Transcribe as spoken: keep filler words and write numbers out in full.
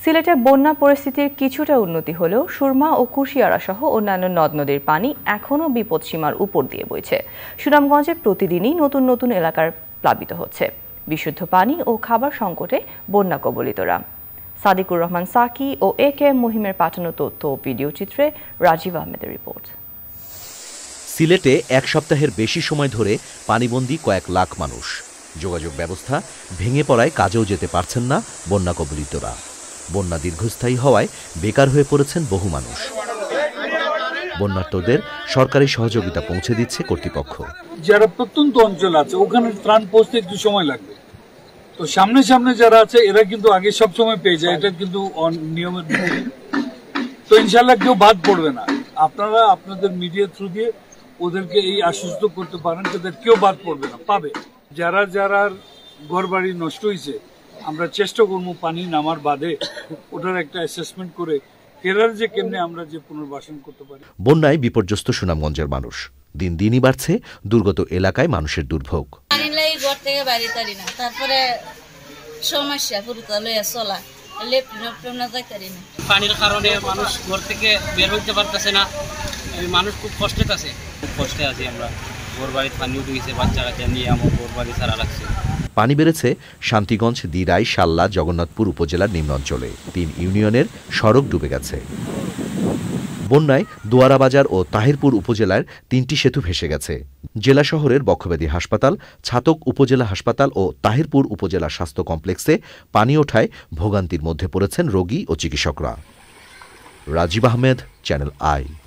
সিলেটে বন্যা পরিস্থিতির কিছুটা উন্নতি হলেও সুরমা ও কুশিয়ারা সহ অন্যান্য নদ নদীর পানি এখনও বিপদসীমার উপর দিয়ে বইছে। সুনামগঞ্জে প্রতিদিনই নতুন নতুন এলাকার প্লাবিত হচ্ছে। বিশুদ্ধ পানি ও খাবার সংকটে বন্যা কবলিতরা। সাদিকুর রহমান সাকি ও এ কে মহিমের পাঠানো তথ্য ও ভিডিও চিত্রে রাজীব আহমেদের রিপোর্ট। সিলেটে এক সপ্তাহের বেশি সময় ধরে পানিবন্দী কয়েক লাখ মানুষ। যোগাযোগ ব্যবস্থা ভেঙে পড়ায় কাজেও যেতে পারছেন না বন্যা কবলিতরা। বন্যা দীর্ঘস্থায়ী হওয়ায় বেকার হয়ে পড়েছেন বহু মানুষ। বন্যার্তদের সরকারি সহযোগিতা পৌঁছে দিচ্ছে কর্তৃপক্ষ। যারা প্রত্যন্ত অঞ্চল আছে ওখানে ত্রাণ পৌঁছতে একটু সময় লাগবে, তো সামনে সামনে যারা আছে এরা কিন্তু আগে সব সময় পেয়ে যায়, এটা কিন্তু নিয়মের ভিত্তি। তো ইনশাল্লাহ কেউ বাদ পড়বে না। আপনারা আপনাদের মিডিয়া থ্রু দিয়ে ওদেরকে এই আশ্বস্ত করতে পারেন যে কেউ বাদ পড়বে না, পাবে। যারা যারা ঘর বাড়ি নষ্ট হয়েছে আমরা চেষ্টা করবো পানি নামার বাদে ওটার একটা অ্যাসেসমেন্ট করে ফেরার যে কেমনে আমরা যে পুনর্বাসন করতে পারি। বন্যায় বিপর্যস্ত সুনামগঞ্জের মানুষ। দিন দিনই বাড়ছে দুর্গত এলাকায় মানুষের দুর্ভোগ। তারপরে সমস্যা পুরোটা লইয়া চলা পানির কারণে মানুষ ঘর থেকে বের হইতে পারতেছে না। মানুষ খুব কষ্টে আছে, খুব কষ্টে আছি আমরা। ঘর বাড়ির পানি উঠে গেছে, বাচ্চা কাচ্চা নিয়ে আমার ঘর বাড়ি ছাড়া লাগছে। পানি বেড়েছে শান্তিগঞ্জ, দিরাই, শাল্লা, জগন্নাথপুর উপজেলার নিম্ন অঞ্চলে। তিন ইউনিয়নের সড়ক ডুবে গেছে। বন্যায় দোয়ারা বাজার ও তাহিরপুর উপজেলার তিনটি সেতু ভেসে গেছে। জেলা শহরের বক্ষব্যাধি হাসপাতাল, ছাতক উপজেলা হাসপাতাল ও তাহিরপুর উপজেলা স্বাস্থ্য কমপ্লেক্সে পানি ওঠায় ভোগান্তির মধ্যে পড়েছেন রোগী ও চিকিৎসকরা। Rajib Ahmed, channel I.